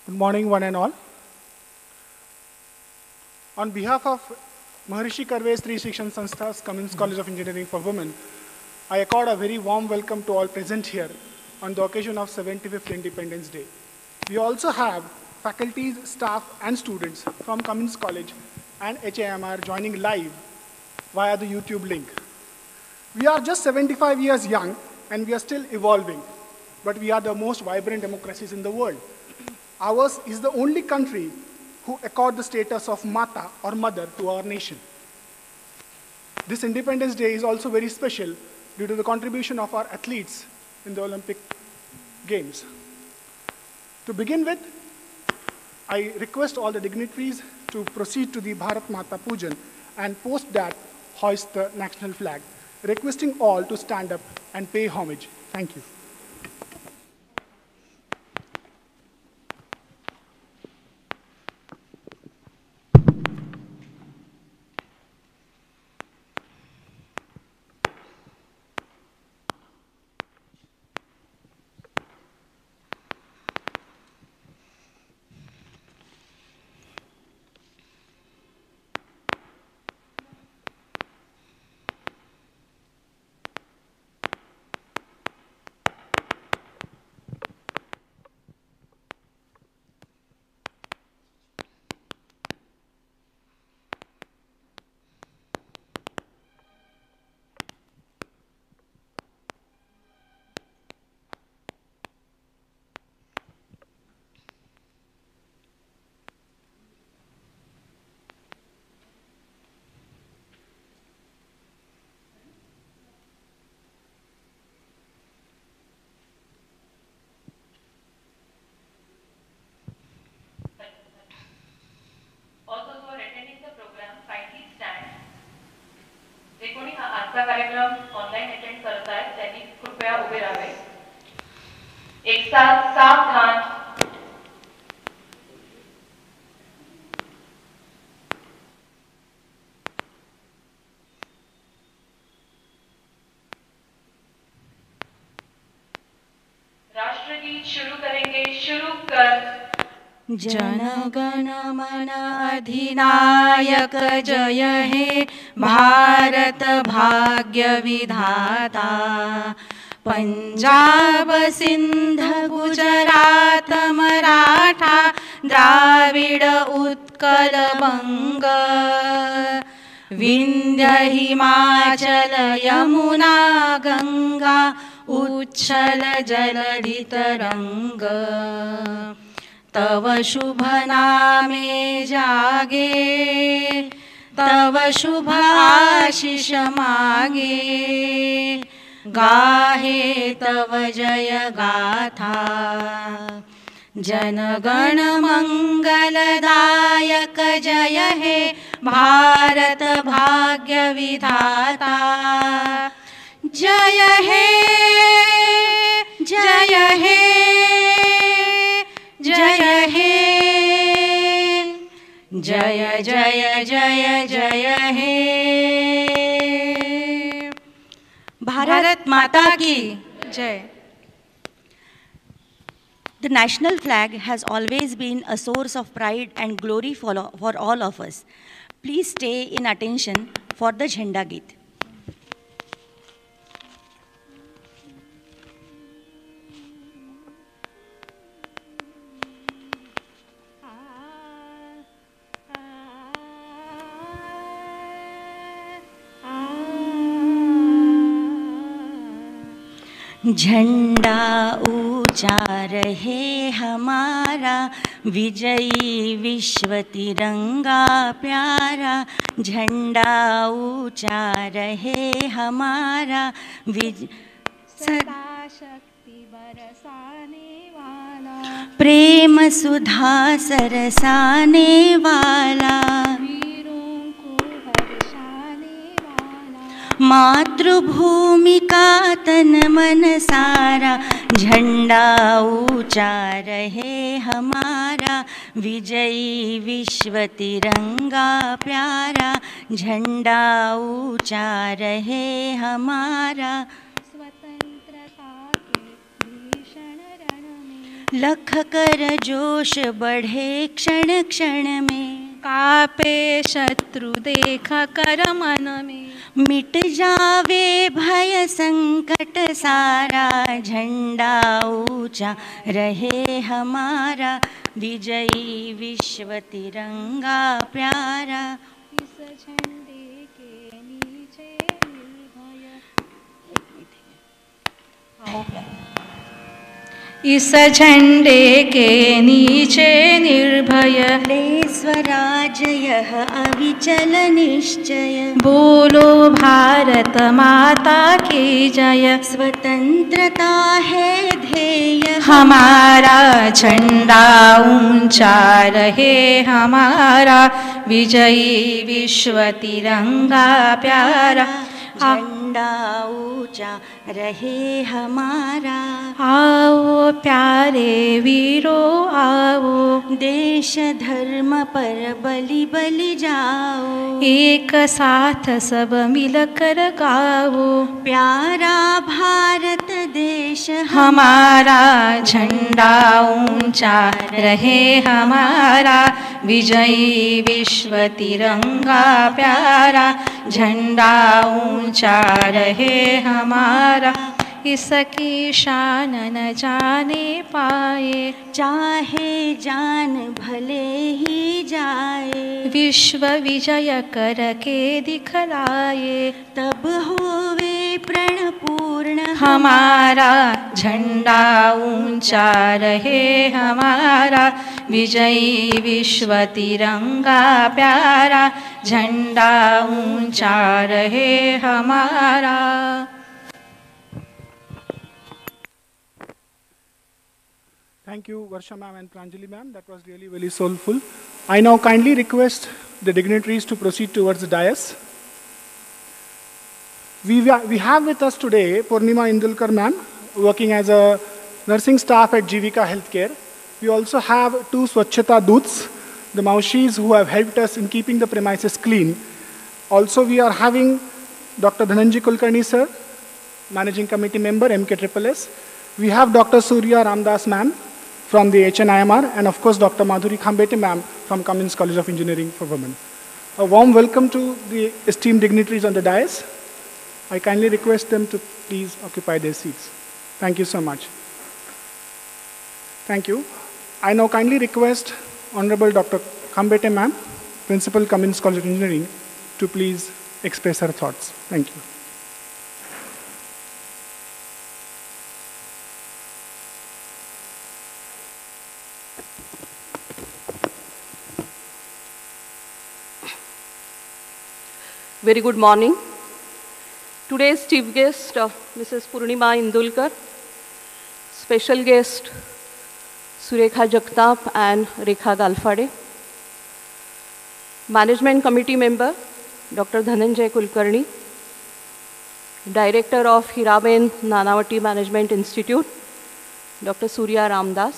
Good morning, one and all. On behalf of Maharishi Karve Sri Shikshan Sanstha's Cummins College of Engineering for Women, I accord a very warm welcome to all present here on the occasion of 75th Independence Day. We also have faculties, staff, and students from Cummins College and HAMR joining live via the YouTube link. We are just 75 years young and we are still evolving, but we are the most vibrant democracies in the world. Ours is the only country who accord the status of Mata or mother to our nation. This Independence Day is also very special due to the contribution of our athletes in the Olympic Games. To begin with, I request all the dignitaries to proceed to the Bharat Mata Pujan and post that hoist the national flag, requesting all to stand up and pay homage. Thank you. All those who are attending the program, kindly stand. जे कोणी हा आजचा कार्यक्रम online attend करत आहेत त्यांनी कृपया उभे राहावे. एक साथ सावधान. राष्ट्रगीत शुरू करेंगे. शुरू कर. जनगण मन अधिनायक जय हे भारत भाग्य विधाता. पंजाब सिंध गुजरात मराठा द्राविड उत्कल बंग. विंध्य हिमाचल यमुना गंगा उच्छल जलधि तरंग. तव शुभ नामे जागे तव शुभ आशीष मागे. गाहे तव जय गाथा. जनगण मंगलदायक जय हे भारत भाग्य विधाता. जय हे जय हे जय हे जय जय जय जय हे. भारत माता की जय. The national flag has always been a source of pride and glory for all of us. Please stay in attention for the Jhanda Geet. झंडा ऊंचा रहे हमारा विजयी विश्व तिरंगा प्यारा. झंडा ऊंचा रहे हमारा सदा शक्ति बरसाने वाला. प्रेम सुधा सरसाने वाला. वीरों को हर्षाने वाला. मातृभूमि का तन मन सारा. झंडा ऊंचा रहे हमारा विजयी विश्व तिरंगा प्यारा. झंडा ऊंचा रहे हमारा. स्वतंत्रता के भीषण रण में लख कर जोश बढ़े क्षण क्षण में, कापे शत्रु देख कर मन में, मिट जावे भय संकट सारा, झंडा ऊंचा रहे हमारा, विजयी विश्व तिरंगा प्यारा। इस झंडे के नीचे निर्भय, इस झंडे के नीचे निर्भय, ले स्वराज यह अविचल निश्चय, बोलो भारत माता की जय। स्वतंत्रता है ध्येय हमारा, झंडा ऊंचा रहे हमारा, विजयी विश्व तिरंगा प्यारा। झंडा ऊंचा रहे हमारा। आओ प्यारे वीरों आओ, देश धर्म पर बलि बलि जाओ, एक साथ सब मिलकर गाओ। प्यारा भारत देश हमारा, झंडा ऊंचा रहे हमारा, विजयी विश्व तिरंगा प्यारा। झंडा ऊंचा रहे हमारा, इसकी शान न जाने पाए, चाहे जान भले ही जाए। विश्व विजय करके दिखलाए, तब होवे प्रण पूर्ण हमारा। झंडा ऊंचा रहे हमारा, विजयी विश्व तिरंगा प्यारा। झंडा ऊंचा रहे हमारा। Thank you, Varsha ma'am and Pranjali ma'am. That was really very soulful. I now kindly request the dignitaries to proceed towards the dais. We have with us today Purnima Indulkar ma'am, working as a nursing staff at Jivika Healthcare. We also have two Swachhata Doots, the Maushis who have helped us in keeping the premises clean. Also, we are having Dr. Dhananjay Kulkarni sir, Managing Committee member, MKSSS. We have Dr. Surya Ramdas ma'am from the HNIMR, and of course Dr. Madhuri Khambete ma'am from Cummins College of Engineering for Women. A warm welcome to the esteemed dignitaries on the dais. I kindly request them to please occupy their seats. Thank you so much. Thank you. I now kindly request Honorable Dr. Khambete ma'am, Principal Cummins College of Engineering, to please express her thoughts. Thank you. Very good morning. Today's chief guest, Mrs. Purnima Indulkar, special guest, Surekha Jagtap and Rekha Galfade, management committee member, Dr. Dhananjay Kulkarni, director of Hiraben Nanavati Management Institute, Dr. Surya Ramdas,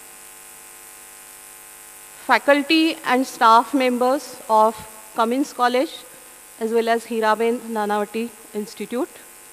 faculty and staff members of Cummins College, as well as Hiraben Nanavati Institute.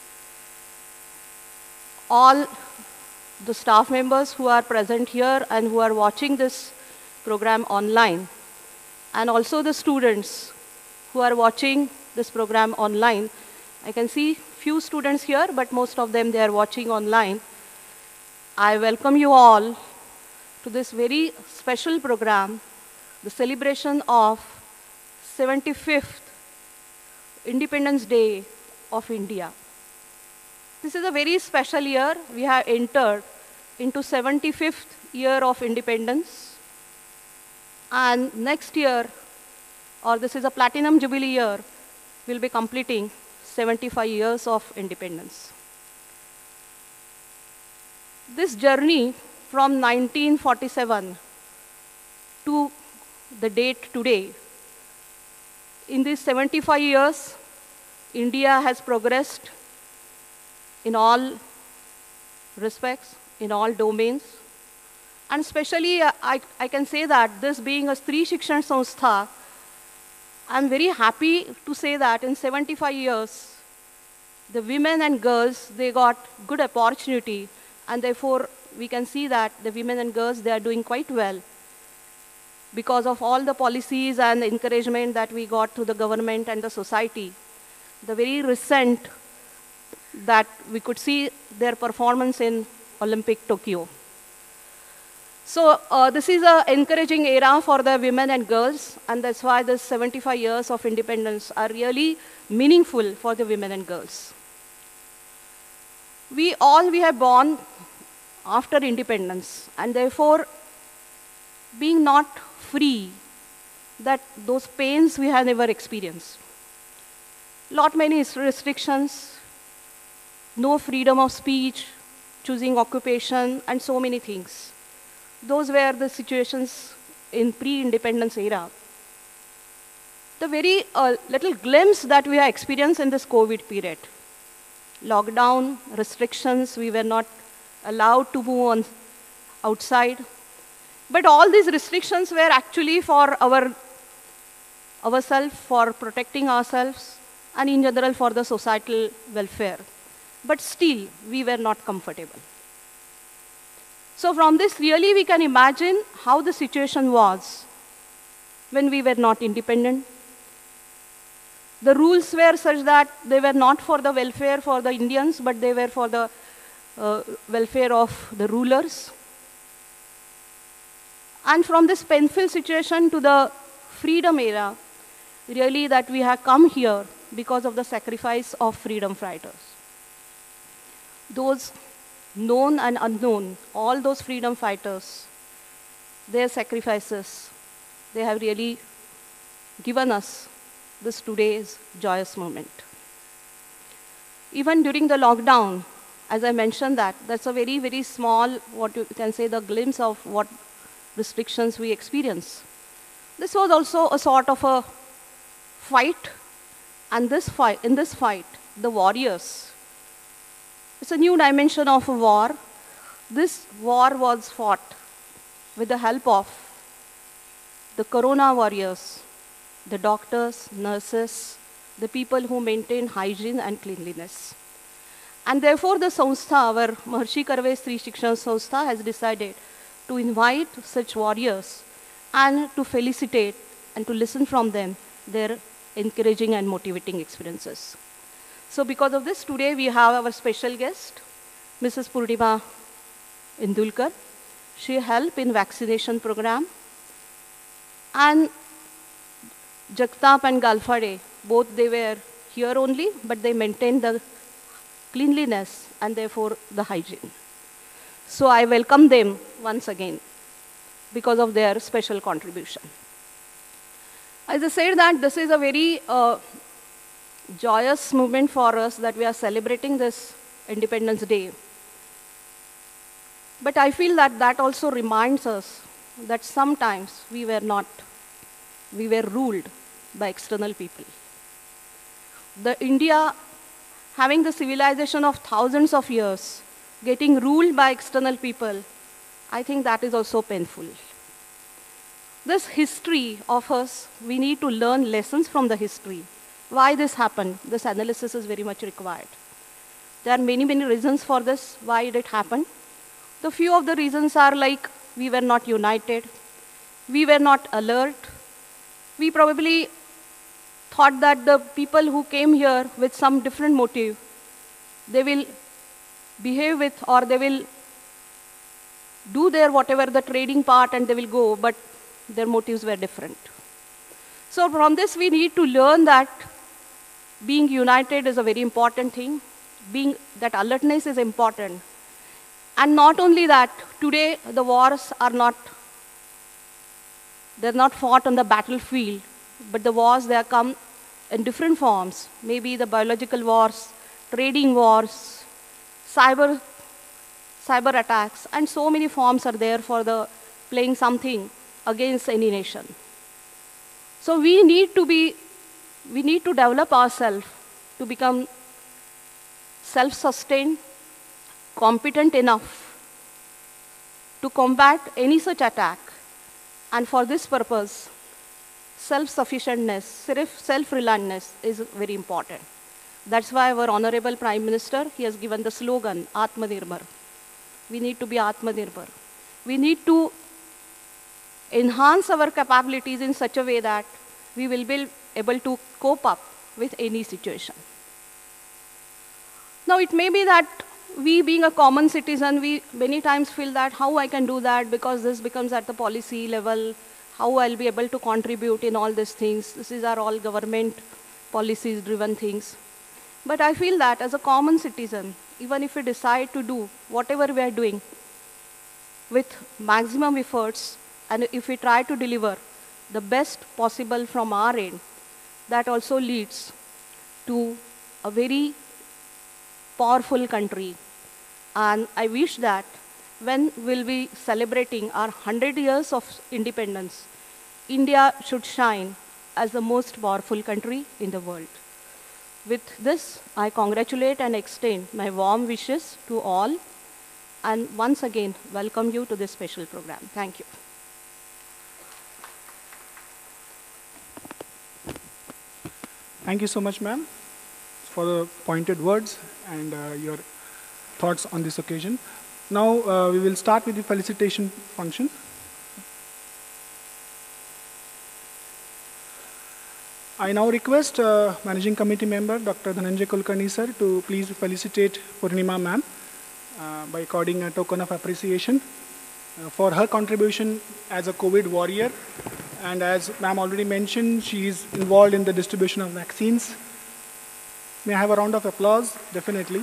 All the staff members who are present here and who are watching this program online, and also the students who are watching this program online. I can see few students here, but most of them, they are watching online. I welcome you all to this very special program, the celebration of 75th Independence Day of India. This is a very special year. We have entered into 75th year of independence. And next year, or this is a platinum jubilee year, we'll be completing 75 years of independence. This journey from 1947 to the date today, in these 75 years, India has progressed in all respects, in all domains. And especially, I can say that this being a Stri Shikshan Sanstha, I'm very happy to say that in 75 years, the women and girls, they got good opportunity And therefore, we can see that the women and girls, they are doing quite well because of all the policies and encouragement that we got through the government and the society. The very recent that we could see their performance in Olympic Tokyo. So this is an encouraging era for the women and girls, and that's why the 75 years of independence are really meaningful for the women and girls. We have born after independence, and therefore, being not free, that those pains we have never experienced. Many restrictions, no freedom of speech, choosing occupation, and so many things. Those were the situations in pre-independence era. The very little glimpse that we have experienced in this COVID period. Lockdown, restrictions, we were not allowed to move on outside. But all these restrictions were actually for ourselves, for protecting ourselves, and in general for the societal welfare. But still, we were not comfortable. So from this, really, we can imagine how the situation was when we were not independent. The rules were such that they were not for the welfare for the Indians, but they were for the welfare of the rulers. And from this painful situation to the freedom era, really that we have come here because of the sacrifice of freedom fighters. Those known and unknown, all those freedom fighters, their sacrifices, they have really given us this today's joyous moment. Even during the lockdown, as I mentioned that's a very, very small, what you can say, the glimpse of what restrictions we experience. This was also a sort of a fight, and in this fight, the warriors, it's a new dimension of a war. This war was fought with the help of the corona warriors, the doctors, nurses, the people who maintain hygiene and cleanliness. And therefore, the Sanstha, our Maharshi Karve Stri Shikshan Sanstha, has decided to invite such warriors and to felicitate and to listen from them their encouraging and motivating experiences. So because of this, today we have our special guest, Mrs. Purnima Indulkar. She helped in vaccination program. And Jagtap and Galfade, both they were here only, but they maintained the cleanliness and therefore the hygiene. So I welcome them once again because of their special contribution. As I said that this is a very joyous moment for us that we are celebrating this Independence Day. But I feel that also reminds us that sometimes we were ruled by external people. The India, having the civilization of thousands of years, getting ruled by external people, I think that is also painful. This history of us, we need to learn lessons from the history. Why this happened, this analysis is very much required. There are many, many reasons for this, why it happened. The few of the reasons are like we were not united, we were not alert, we probably thought that the people who came here with some different motive, they will behave with or they will do their whatever the trading part and they will go, but their motives were different. So from this we need to learn that being united is a very important thing, that alertness is important. And not only that, today the wars are they're not fought on the battlefield, but the wars, they have come in different forms. Maybe the biological wars, trading wars, cyber attacks, and so many forms are there for the playing something against any nation. So we need to develop ourselves to become self-sustained, competent enough to combat any such attack. And for this purpose, self-sufficientness, self-reliantness is very important. That's why our Honorable Prime Minister, he has given the slogan, Atmanirbhar. We need to be Atmanirbhar. We need to enhance our capabilities in such a way that we will be able to cope up with any situation. Now, it may be that we, being a common citizen, we many times feel that how I can do that because this becomes at the policy level, how I'll be able to contribute in all these things. These are all government policies driven things. But I feel that as a common citizen, even if we decide to do whatever we are doing with maximum efforts, and if we try to deliver the best possible from our end, that also leads to a very powerful country. And I wish that when we'll be celebrating our 100 years of independence, India should shine as the most powerful country in the world. With this, I congratulate and extend my warm wishes to all, and once again welcome you to this special program. Thank you. Thank you so much, ma'am, for the pointed words and your thoughts on this occasion. Now we will start with the felicitation function. I now request Managing Committee Member Dr. Dhananjay Kulkarni sir to please felicitate Purnima ma'am by according a token of appreciation for her contribution as a COVID warrior. And as ma'am already mentioned, she is involved in the distribution of vaccines. May I have a round of applause? Definitely.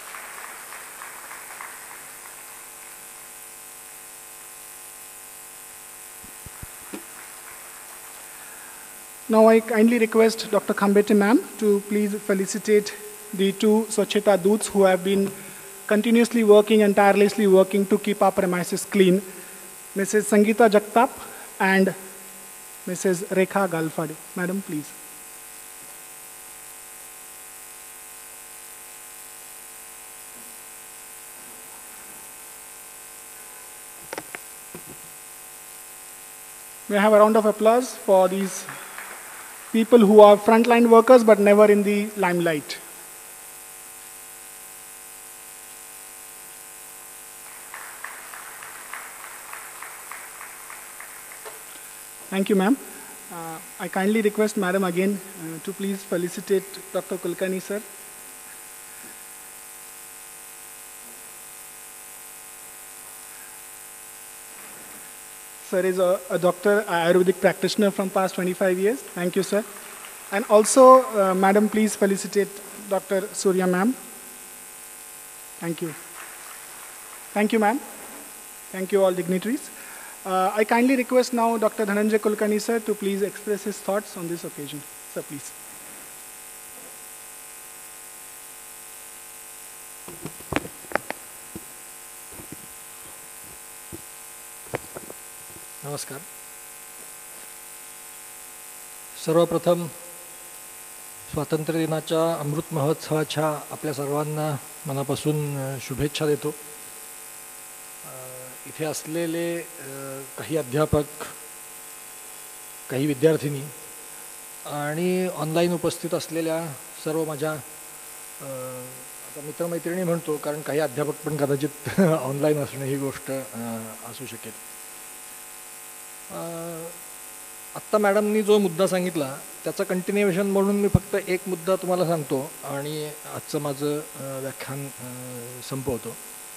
Now I kindly request Dr. Khambete ma'am to please felicitate the two Swachheta Doots who have been continuously working and tirelessly working to keep our premises clean. Mrs. Sangeeta Jagtap and Mrs. Rekha Galfade. Madam, please. May I have a round of applause for these people who are frontline workers but never in the limelight. Thank you, ma'am. I kindly request madam again to please felicitate Dr. Kulkarni sir. Sir is a doctor, Ayurvedic practitioner from past 25 years. Thank you, sir. And also, madam, please felicitate Dr. Surya ma'am. Thank you. Thank you, ma'am. Thank you, all dignitaries. I kindly request now Dr. Dhananjay Kulkarni sir to please express his thoughts on this occasion. Sir, please. नमस्कार. सर्वप्रथम स्वातंत्र्य दिनाच्या अमृत महोत्सवाच्या आपल्या सर्वांना मनापासून शुभेच्छा देतो. इथे असलेले काही अध्यापक, काही विद्यार्थिनी आणि ऑनलाईन उपस्थित असलेल्या सर्व माझ्या आता मित्रमैत्रिणी म्हणतो, कारण काही अध्यापक पण कदाचित ऑनलाईन असणे ही गोष्ट असू शकेल. आत्ता मॅडमनी जो मुद्दा सांगितला त्याचं कंटिन्युएशन म्हणून मी फक्त एक मुद्दा तुम्हाला सांगतो आणि आजचं माझं व्याख्यान संपवतो.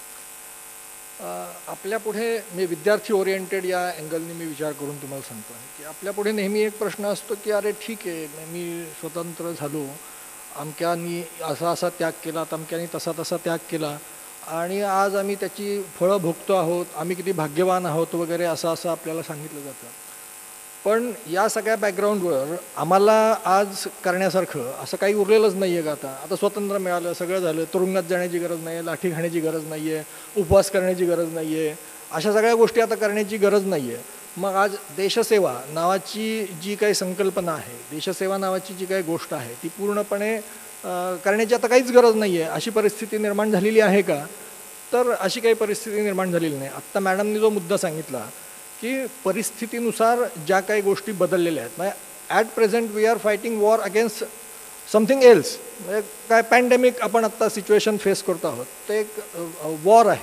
आपल्यापुढे मी विद्यार्थी ओरिएंटेड या अँगलनी मी विचार करून तुम्हाला सांगतो की आपल्यापुढे नेहमी एक प्रश्न असतो की अरे ठीक आहे, मी स्वतंत्र झालो, अमक्यानी असा असा त्याग केला, तमक्यानी तसा तसा त्याग केला आणि आज आम्ही त्याची फळं भोगतो आहोत, आम्ही किती भाग्यवान आहोत वगैरे असं असं आपल्याला सांगितलं जातं. पण या सगळ्या बॅकग्राऊंडवर आम्हाला आज करण्यासारखं असं काही उरलेलंच नाही आहे का? आता स्वतंत्र मिळालं, सगळं झालं, तुरुंगात जाण्याची गरज नाही आहे, लाठी खाण्याची गरज नाही आहे, उपवास करण्याची गरज नाही आहे, अशा सगळ्या गोष्टी आता करण्याची गरज नाही आहे. मग आज देशसेवा नावाची जी काही संकल्पना आहे, देशसेवा नावाची जी काही गोष्ट आहे ती पूर्णपणे करण्याची आता काहीच गरज नाही आहे अशी परिस्थिती निर्माण झालेली आहे का? तर अशी काही परिस्थिती निर्माण झालेली नाही. आत्ता मॅडमनी जो मुद्दा सांगितला की परिस्थितीनुसार ज्या काही गोष्टी बदललेल्या आहेत, म्हणजे at present we are fighting war against something else. म्हणजे काय पॅन्डेमिक आपण आत्ता सिच्युएशन फेस करतो आहोत, ते एक वॉर आहे.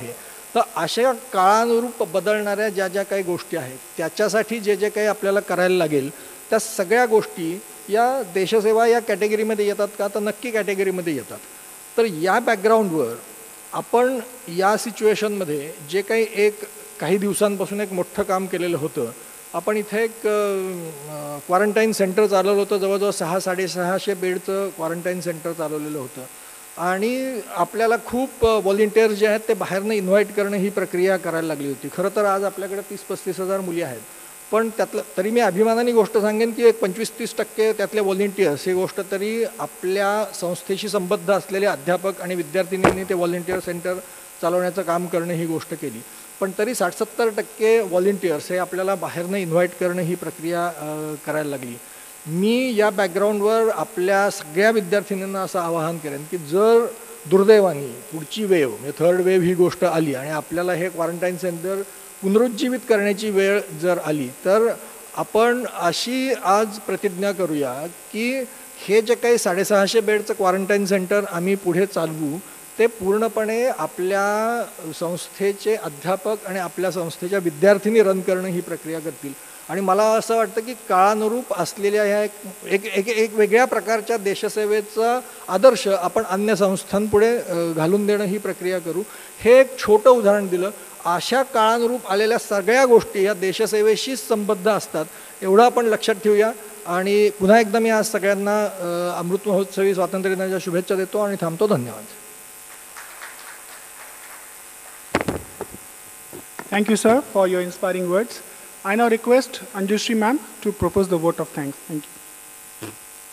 तर अशा काळानुरूप बदलणाऱ्या ज्या ज्या काही गोष्टी आहेत त्याच्यासाठी जे जे काही आपल्याला करायला लागेल त्या सगळ्या गोष्टी या देशसेवा या कॅटेगरीमध्ये येतात का, तर नक्की कॅटेगरीमध्ये येतात. तर या बॅकग्राऊंडवर आपण या सिच्युएशनमध्ये जे काही काही दिवसांपासून एक मोठं काम केलेलं होतं. आपण इथे एक क्वारंटाईन सेंटर चालवलं होतं, जवळजवळ 600-650 बेडचं क्वारंटाईन सेंटर चालवलेलं होतं. आणि आपल्याला खूप व्हॉलेंटियर्स जे आहेत ते बाहेरनं इन्व्हाइट करणं ही प्रक्रिया करायला लागली होती. खरं तर आज आपल्याकडे 30-35 हजार मुली आहेत, पण त्यातलं तरी मी अभिमानाने गोष्ट सांगेन की एक 25-30% त्यातले व्हॉलेंटियर्स ही गोष्ट तरी आपल्या संस्थेशी संबद्ध असलेले अध्यापक आणि विद्यार्थिनींनी ते व्हॉलेंटियर सेंटर चालवण्याचं काम करणं ही गोष्ट केली. पण तरी 60-70% व्हॉलेंटियर्स हे आपल्याला बाहेरनं इन्व्हाइट करणं ही प्रक्रिया करायला लागली. मी या बॅकग्राऊंडवर आपल्या सगळ्या विद्यार्थिनींना असं आवाहन करेन की जर दुर्दैवाने पुढची वेव म्हणजे थर्ड वेव ही गोष्ट आली आणि आपल्याला हे क्वारंटाईन सेंटर पुनरुज्जीवित करण्याची वेळ जर आली तर आपण अशी आज प्रतिज्ञा करूया की हे जे काही 650 बेडचं क्वारंटाईन सेंटर आम्ही पुढे चालवू ते पूर्णपणे आपल्या संस्थेचे अध्यापक आणि आपल्या संस्थेच्या विद्यार्थिनी रन करणं ही प्रक्रिया करतील. आणि मला असं वाटतं की काळानुरूप असलेल्या ह्या एक वेगळ्या प्रकारच्या देशसेवेचा आदर्श आपण अन्य संस्थांपुढे घालून देणं ही प्रक्रिया करू. हे एक छोटं उदाहरण दिलं. अशा काळानुरूप आलेल्या सगळ्या गोष्टी या देशसेवेशीच संबद्ध असतात एवढं आपण लक्षात ठेवूया. आणि पुन्हा एकदा मी आज सगळ्यांना अमृत महोत्सवी स्वातंत्र्य दिनाच्या शुभेच्छा देतो आणि थांबतो. धन्यवाद. Thank you, sir, for your inspiring words. I now request Anjushri ma'am to propose the vote of thanks. Thank you.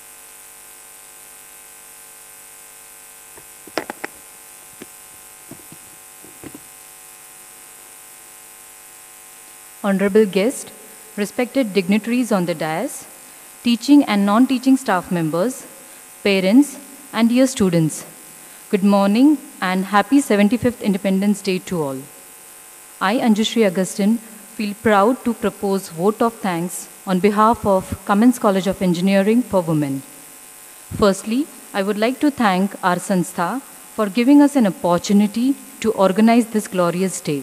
Honorable guest, respected dignitaries on the dais, teaching and non-teaching staff members, parents, and dear students, good morning and happy 75th Independence Day to all. I, Anjushri Augustine, feel proud to propose vote of thanks on behalf of Cummins College of Engineering for Women. Firstly, I would like to thank our Sanstha for giving us an opportunity to organize this glorious day.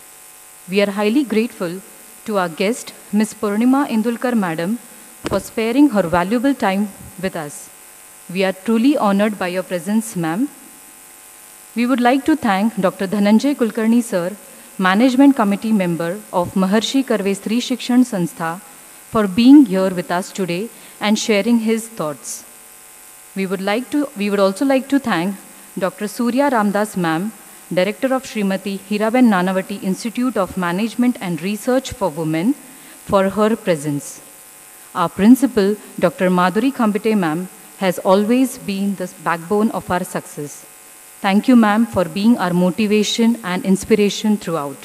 We are highly grateful to our guest, Ms. Purnima Indulkar Madam, for sparing her valuable time with us. We are truly honored by your presence, ma'am. We would like to thank Dr. Dhananjay Kulkarni sir, Management Committee member of Maharshi Karve Stri Shikshan Sanstha, for being here with us today and sharing his thoughts. We would also like to thank Dr. Surya Ramdas ma'am, Director of Srimati Hiraben Nanavati Institute of Management and Research for Women, for her presence. Our principal, Dr. Madhuri Khambite ma'am, has always been the backbone of our success. Thank you, ma'am, for being our motivation and inspiration throughout.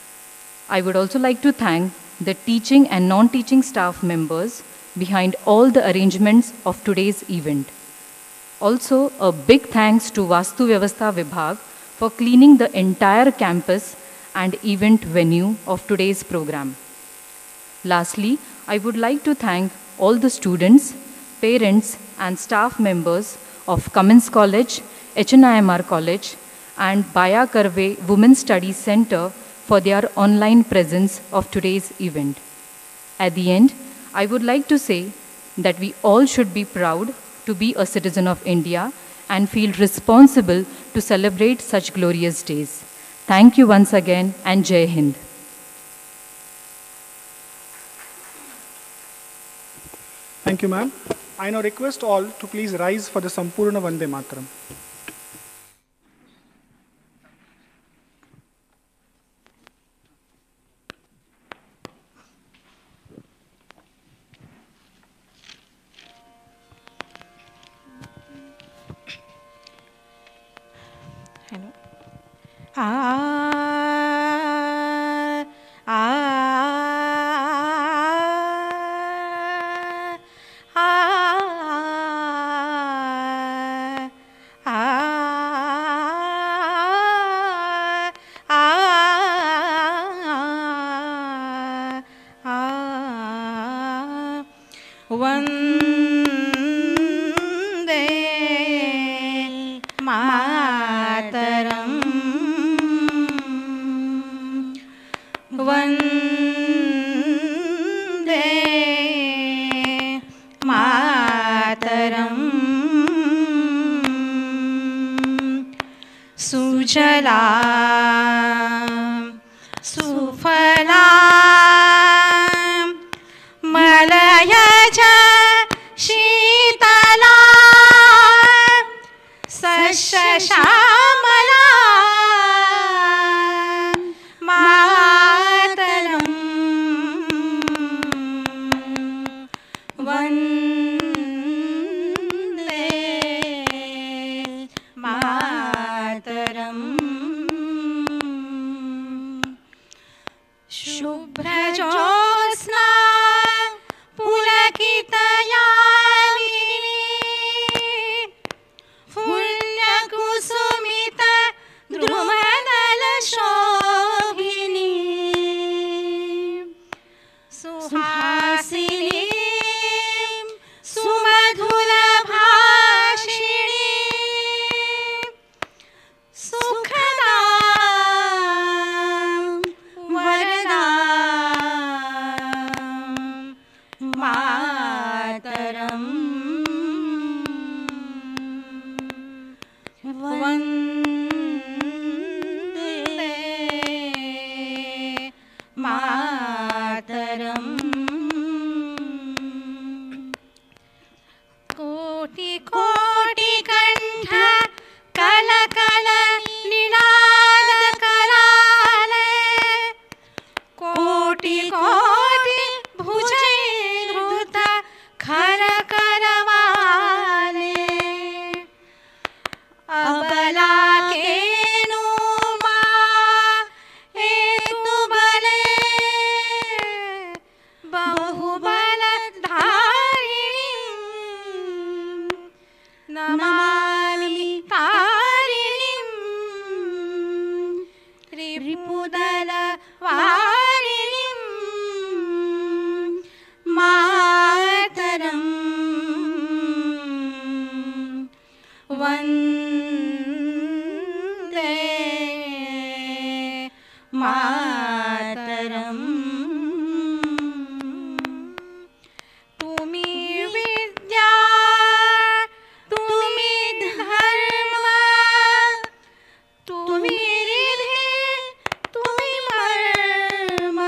I would also like to thank the teaching and non-teaching staff members behind all the arrangements of today's event. Also, a big thanks to Vastu Vyavastha Vibhag for cleaning the entire campus and event venue of today's program. Lastly, I would like to thank all the students, parents, and staff members of Cummins College, HNIMR College, and Baya Karve Women's Studies Center for their online presence of today's event. At the end, I would like to say that we all should be proud to be a citizen of India and feel responsible to celebrate such glorious days. Thank you once again and Jai Hind. Thank you, ma'am. I now request all to please rise for the Sampurna Vande Mataram. Hello. Vande Mataram. Vande Mataram सुजला सुफला मलयज शीतला सस्यश्यामला मातरम् वन्दे मातरम् शुभ्रज्योत्स्ना पुलकितयामिनी पुण्यकुसुमित द्रुमदलशोभिनी सुहासिनी सुमधुरभाषिणी सुखदा वरदा मातरम् वन्दे मातरम् कोटि कोटि कंठ कल कल निनाद कराले कोटि कोटि भुजै धृत खर करवाले अबला के नुमा हेतु बले बहुबल धारिणी नमामि तारिणीं रिपुदल वारिणीं मातरम् वन्दे मातरम् तुमी विद्या तुमी धर्म तुमी रिधि तुमी मर्म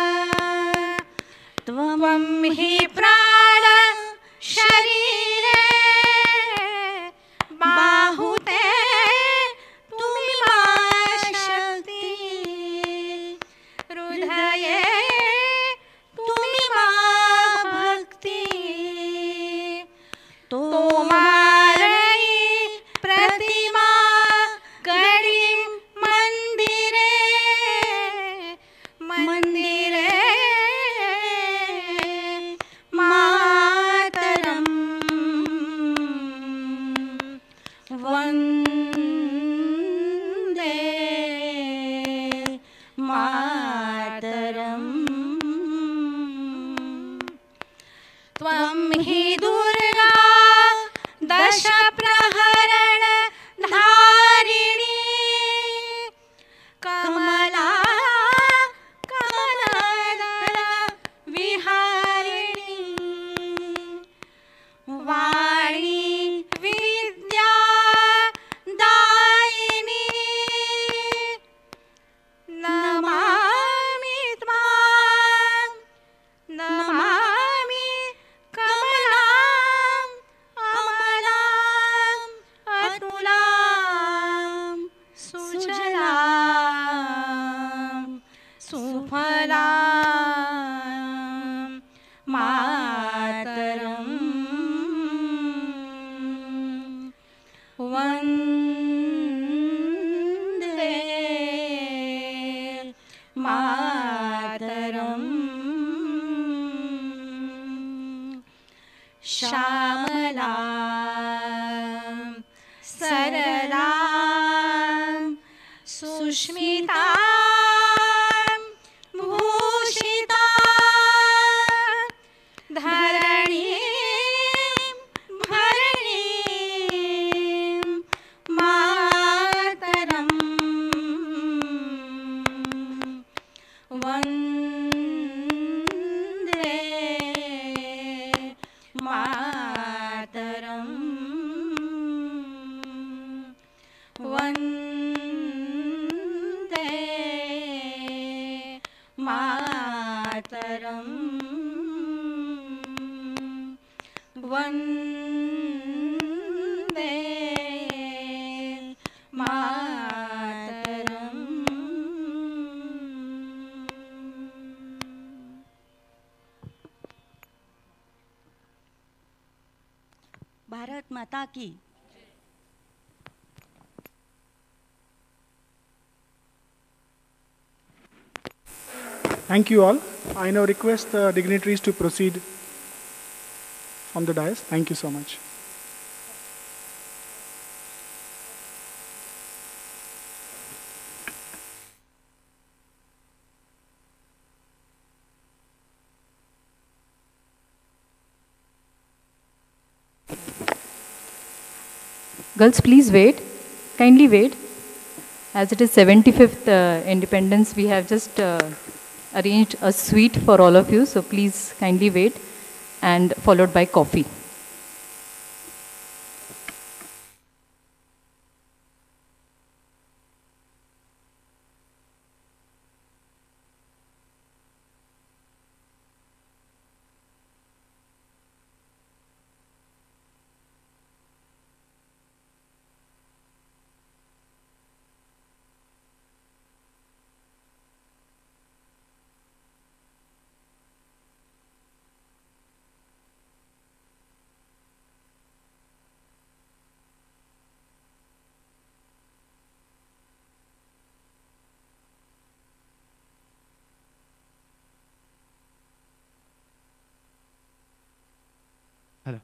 त्वं हि प्राण शरीरे बाहुते तुमी मा शक्ति हृदये तुमी मा भक्ति तोमारई प्रतिमा गढ़ी मंदिरे मंदिरे मातरम् वन्दे मातरम् त्वं हि दुर्गा दश प्रहरण धारिणी कमला कमलदल विहारिणी वाणी विद्या दायिनी नमामि त्वां नमामि कमलाम् अमलाम् अतुलां सुजलां सुफलां मातरम् वन्दे मातरम् श्यामलां सरलां सुष्मितां भूषितां धरणीं भरणीं मातरम् वन्दे मातरम् वन्दे मातरम् वन्दे मातरम्। भारत माता की। Thank you all. I now request the dignitaries to proceed from the dais. Thank you so much. Girls, please wait. Kindly wait. As it is 75th Independence, we have just arranged a sweet for all of you. So please kindly wait, and followed by coffee. Hello.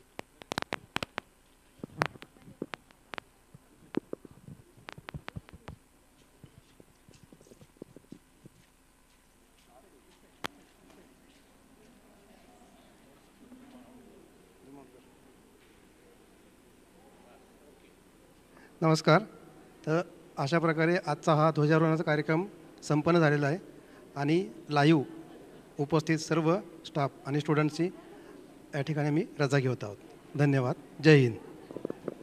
नमस्कार. तर अशा प्रकारे आजचा हा ध्वजारोहणाचा कार्यक्रम संपन्न झालेला आहे आणि लाईव्ह उपस्थित सर्व स्टाफ आणि स्टुडंट्सची या ठिकाणी मी रजा घेत आहोत. धन्यवाद. जय हिंद.